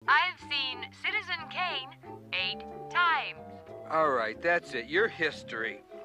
I've seen Citizen Kane 8 times. All right, that's it. Your history.